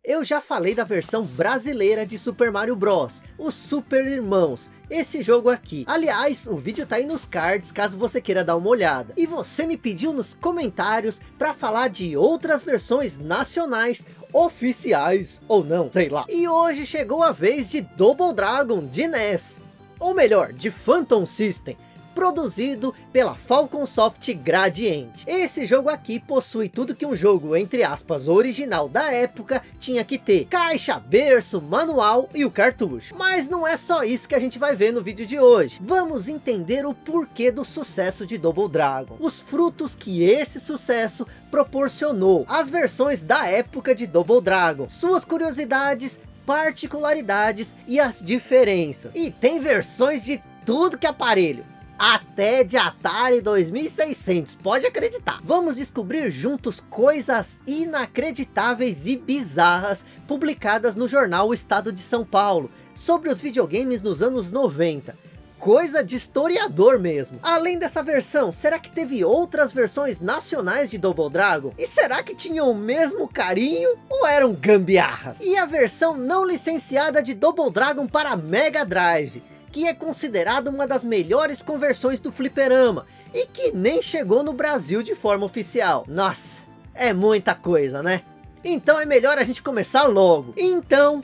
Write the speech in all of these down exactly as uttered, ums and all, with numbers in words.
Eu já falei da versão brasileira de Super Mario Bros, os Super Irmãos, esse jogo aqui. Aliás, o vídeo tá aí nos cards, caso você queira dar uma olhada. E você me pediu nos comentários para falar de outras versões nacionais, oficiais ou não, sei lá. E hoje chegou a vez de Double Dragon de N E S, ou melhor, de Phantom System, produzido pela Falcon Soft Gradiente. Esse jogo aqui possui tudo que um jogo, entre aspas, original da época tinha que ter: caixa, berço, manual e o cartucho. Mas não é só isso que a gente vai ver no vídeo de hoje. Vamos entender o porquê do sucesso de Double Dragon, os frutos que esse sucesso proporcionou, as versões da época de Double Dragon, suas curiosidades, particularidades e as diferenças. E tem versões de tudo que é aparelho, até de Atari dois mil e seiscentos, pode acreditar. Vamos descobrir juntos coisas inacreditáveis e bizarras publicadas no jornal O Estado de São Paulo sobre os videogames nos anos noventa. Coisa de historiador mesmo. Além dessa versão, será que teve outras versões nacionais de Double Dragon? E será que tinham o mesmo carinho ou eram gambiarras? E a versão não licenciada de Double Dragon para Mega Drive, que é considerada uma das melhores conversões do fliperama, e que nem chegou no Brasil de forma oficial. Nossa, é muita coisa, né? Então é melhor a gente começar logo. Então,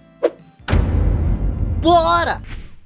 bora!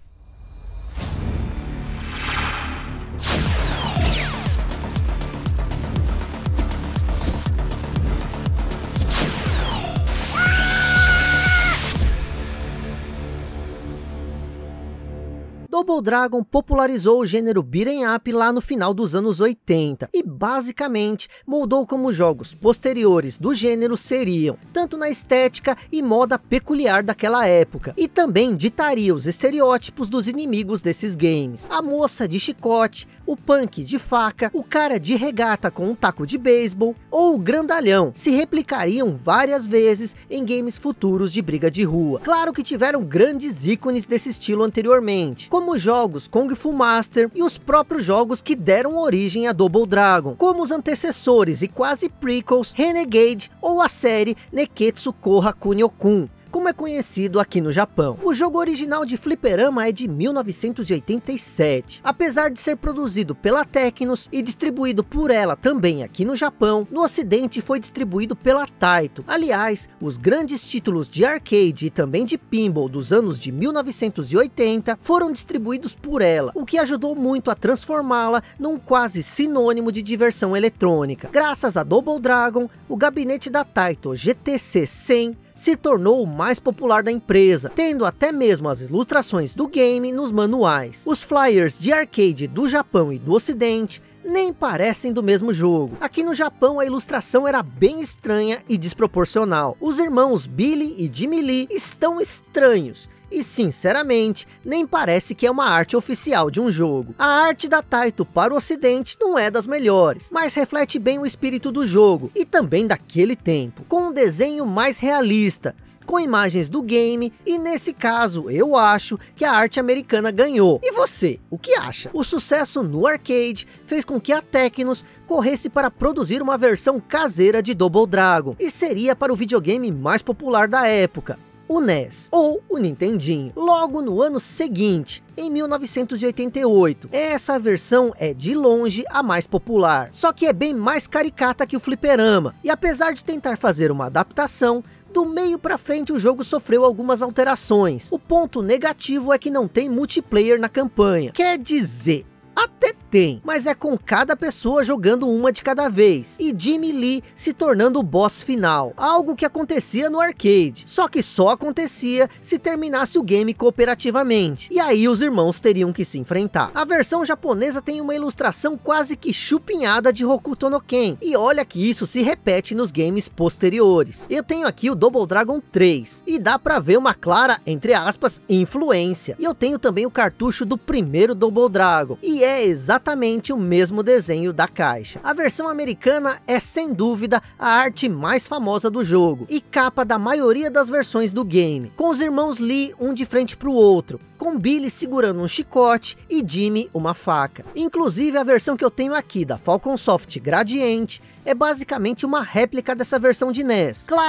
Double Dragon popularizou o gênero beat'em up lá no final dos anos oitenta, e basicamente moldou como jogos posteriores do gênero seriam, tanto na estética e moda peculiar daquela época, e também ditaria os estereótipos dos inimigos desses games: a moça de chicote, o punk de faca, o cara de regata com um taco de beisebol, ou o grandalhão, se replicariam várias vezes em games futuros de briga de rua. Claro que tiveram grandes ícones desse estilo anteriormente, como como jogos Kung Fu Master e os próprios jogos que deram origem a Double Dragon, como os antecessores e quase prequels Renegade ou a série Neketsu Koha Kunio-kun, como é conhecido aqui no Japão. O jogo original de fliperama é de mil novecentos e oitenta e sete. Apesar de ser produzido pela Tecnos e distribuído por ela também aqui no Japão, no ocidente foi distribuído pela Taito. Aliás, os grandes títulos de arcade e também de pinball dos anos de mil novecentos e oitenta foram distribuídos por ela, o que ajudou muito a transformá-la num quase sinônimo de diversão eletrônica. Graças a Double Dragon, o gabinete da Taito G T C cem se tornou o mais popular da empresa, tendo até mesmo as ilustrações do game nos manuais. Os flyers de arcade do Japão e do ocidente nem parecem do mesmo jogo. Aqui no Japão a ilustração era bem estranha e desproporcional. Os irmãos Billy e Jimmy Lee estão estranhos, e sinceramente, nem parece que é uma arte oficial de um jogo. A arte da Taito para o ocidente não é das melhores, mas reflete bem o espírito do jogo, e também daquele tempo, com um desenho mais realista, com imagens do game, e nesse caso, eu acho que a arte americana ganhou. E você, o que acha? O sucesso no arcade fez com que a Tecnos corresse para produzir uma versão caseira de Double Dragon, e seria para o videogame mais popular da época, o N E S, ou o Nintendinho, logo no ano seguinte, em mil novecentos e oitenta e oito. Essa versão é de longe a mais popular, só que é bem mais caricata que o fliperama, e apesar de tentar fazer uma adaptação, do meio pra frente o jogo sofreu algumas alterações. O ponto negativo é que não tem multiplayer na campanha, quer dizer, até tem, mas é com cada pessoa jogando uma de cada vez, e Jimmy Lee se tornando o boss final, algo que acontecia no arcade, só que só acontecia se terminasse o game cooperativamente, e aí os irmãos teriam que se enfrentar. A versão japonesa tem uma ilustração quase que chupinhada de Hokuto no Ken, e olha que isso se repete nos games posteriores. Eu tenho aqui o Double Dragon três, e dá pra ver uma clara, entre aspas, influência, e eu tenho também o cartucho do primeiro Double Dragon, e é exatamente exatamente o mesmo desenho da caixa. A versão americana é sem dúvida a arte mais famosa do jogo, e capa da maioria das versões do game, com os irmãos Lee um de frente para o outro, com Billy segurando um chicote e Jimmy uma faca. Inclusive a versão que eu tenho aqui da Falcon Soft Gradiente é basicamente uma réplica dessa versão de N E S. Claro,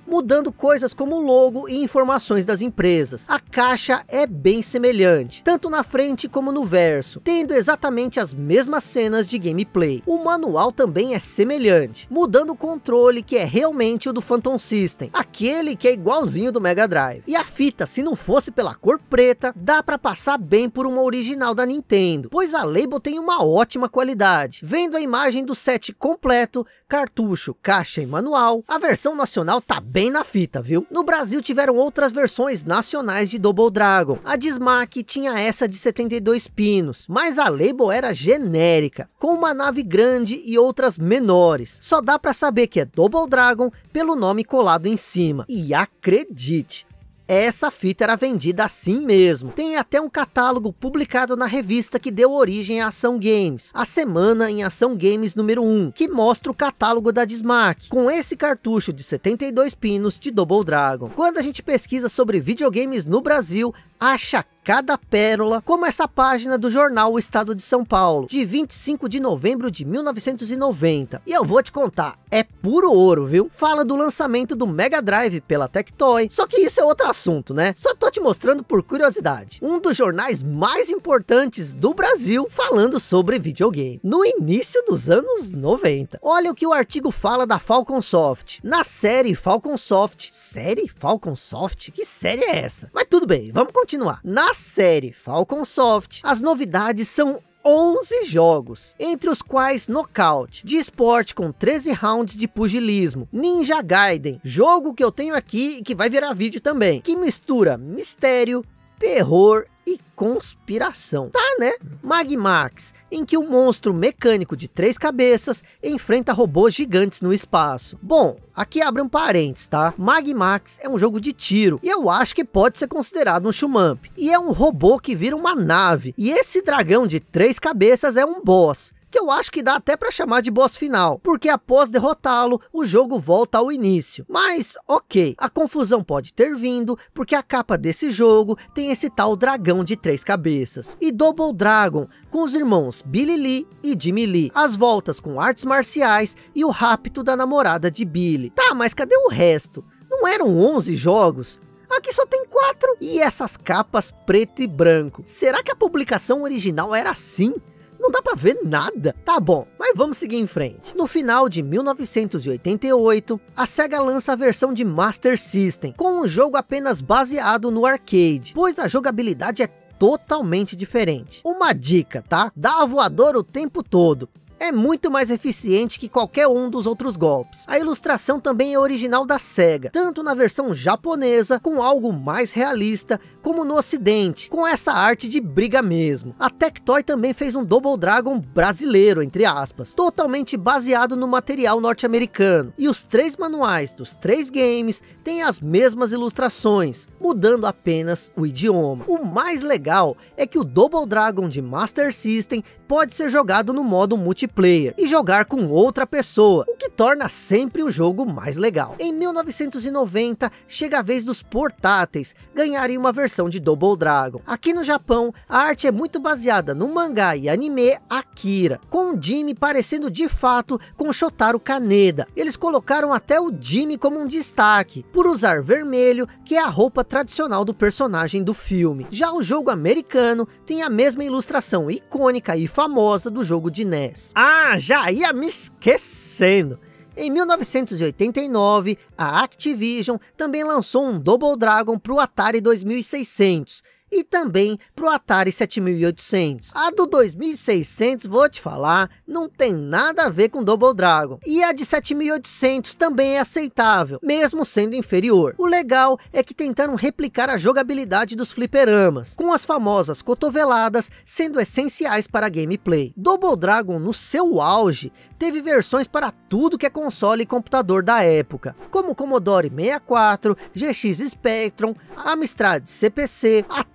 mudando coisas como o logo e informações das empresas. A caixa é bem semelhante, tanto na frente como no verso, tendo exatamente as mesmas cenas de gameplay. O manual também é semelhante, mudando o controle, que é realmente o do Phantom System, aquele que é igualzinho do Mega Drive. E a fita, se não fosse pela cor preta, dá para passar bem por uma original da Nintendo, pois a Label tem uma ótima qualidade. Vendo a imagem do set completo, cartucho, caixa e manual, a versão nacional tá bem na fita, viu? No Brasil tiveram outras versões nacionais de Double Dragon. A Dismac tinha essa de setenta e dois pinos, mas a Label era genérica, com uma nave grande e outras menores. Só dá para saber que é Double Dragon pelo nome colado em cima. E acredite, essa fita era vendida assim mesmo. Tem até um catálogo publicado na revista que deu origem à Ação Games, a Semana em Ação Games número um, que mostra o catálogo da Dismac, com esse cartucho de setenta e dois pinos de Double Dragon. Quando a gente pesquisa sobre videogames no Brasil, acha cada pérola, como essa página do jornal O Estado de São Paulo, de vinte e cinco de novembro de mil novecentos e noventa. E eu vou te contar, é puro ouro, viu? Fala do lançamento do Mega Drive pela Tectoy, só que isso é outro assunto, né? Só tô te mostrando por curiosidade. Um dos jornais mais importantes do Brasil falando sobre videogame, no início dos anos noventa. Olha o que o artigo fala da Falcon Soft. Na série Falcon Soft, série Falcon Soft? Que série é essa? Mas tudo bem, vamos continuar. Na série Falcon Soft, as novidades são onze jogos, entre os quais Knockout, de esporte com treze rounds de pugilismo, Ninja Gaiden, jogo que eu tenho aqui e que vai virar vídeo também, que mistura mistério, terror e conspiração, tá, né? Magmax, em que um monstro mecânico de três cabeças enfrenta robôs gigantes no espaço. Bom, aqui abre um parênteses, tá? Magmax é um jogo de tiro, e eu acho que pode ser considerado um shmup. E é um robô que vira uma nave, e esse dragão de três cabeças é um boss, que eu acho que dá até para chamar de boss final, porque após derrotá-lo, o jogo volta ao início. Mas, ok, a confusão pode ter vindo, porque a capa desse jogo tem esse tal dragão de três cabeças. E Double Dragon, com os irmãos Billy Lee e Jimmy Lee, as voltas com artes marciais e o rapto da namorada de Billy. Tá, mas cadê o resto? Não eram onze jogos? Aqui só tem quatro. E essas capas preto e branco? Será que a publicação original era assim? Não dá pra ver nada. Tá bom, mas vamos seguir em frente. No final de mil novecentos e oitenta e oito, a Sega lança a versão de Master System, com um jogo apenas baseado no arcade, pois a jogabilidade é totalmente diferente. Uma dica, tá? Dá a voadora o tempo todo. É muito mais eficiente que qualquer um dos outros golpes. A ilustração também é original da Sega, tanto na versão japonesa, com algo mais realista, como no ocidente, com essa arte de briga mesmo. A Tectoy também fez um Double Dragon brasileiro, entre aspas, totalmente baseado no material norte-americano. E os três manuais dos três games têm as mesmas ilustrações, mudando apenas o idioma. O mais legal é que o Double Dragon de Master System pode ser jogado no modo multiplayer e jogar com outra pessoa, o que torna sempre o jogo mais legal. Em mil novecentos e noventa, chega a vez dos portáteis ganharem uma versão de Double Dragon. Aqui no Japão, a arte é muito baseada no mangá e anime Akira, com o Jimmy parecendo de fato com Shotaro Kaneda. Eles colocaram até o Jimmy como um destaque, por usar vermelho, que é a roupa tradicional do personagem do filme. Já o jogo americano tem a mesma ilustração icônica e famosa do jogo de N E S. Ah, já ia me esquecendo! Em mil novecentos e oitenta e nove, a Activision também lançou um Double Dragon para o Atari dois mil e seiscentos e também para o Atari sete mil e oitocentos. A do dois mil e seiscentos, vou te falar, não tem nada a ver com Double Dragon. E a de sete mil e oitocentos também é aceitável, mesmo sendo inferior. O legal é que tentaram replicar a jogabilidade dos fliperamas, com as famosas cotoveladas sendo essenciais para a gameplay. Double Dragon, no seu auge, teve versões para tudo que é console e computador da época, como o Commodore sessenta e quatro, G X Spectrum, Amstrad C P C, até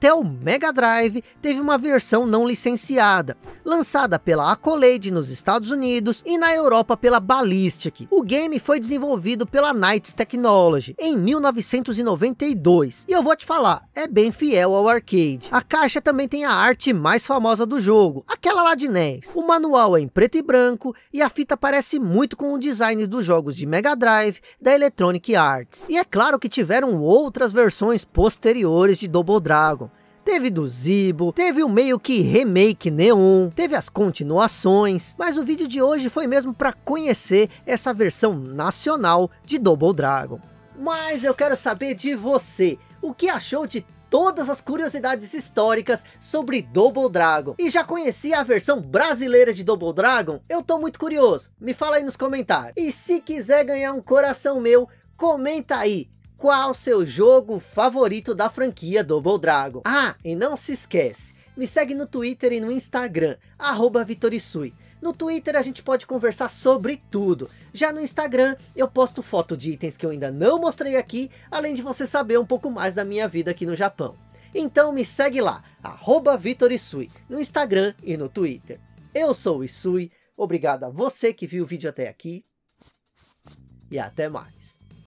até o Mega Drive teve uma versão não licenciada, lançada pela Accolade nos Estados Unidos e na Europa pela Ballistic. O game foi desenvolvido pela Nights Technology em mil novecentos e noventa e dois, e eu vou te falar, é bem fiel ao arcade. A caixa também tem a arte mais famosa do jogo, aquela lá de N E S. O manual é em preto e branco, e a fita parece muito com o design dos jogos de Mega Drive da Electronic Arts. E é claro que tiveram outras versões posteriores de Double Dragon. Teve do Zibo, teve o meio que remake Neon, teve as continuações, mas o vídeo de hoje foi mesmo para conhecer essa versão nacional de Double Dragon. Mas eu quero saber de você, o que achou de todas as curiosidades históricas sobre Double Dragon? E já conhecia a versão brasileira de Double Dragon? Eu tô muito curioso, me fala aí nos comentários. E se quiser ganhar um coração meu, comenta aí, qual o seu jogo favorito da franquia Double Dragon? Ah, e não se esquece, me segue no Twitter e no Instagram, arroba Vitorisui. No Twitter a gente pode conversar sobre tudo. Já no Instagram eu posto foto de itens que eu ainda não mostrei aqui, além de você saber um pouco mais da minha vida aqui no Japão. Então me segue lá, arroba Vitorisui, no Instagram e no Twitter. Eu sou o Isui, obrigado a você que viu o vídeo até aqui, e até mais.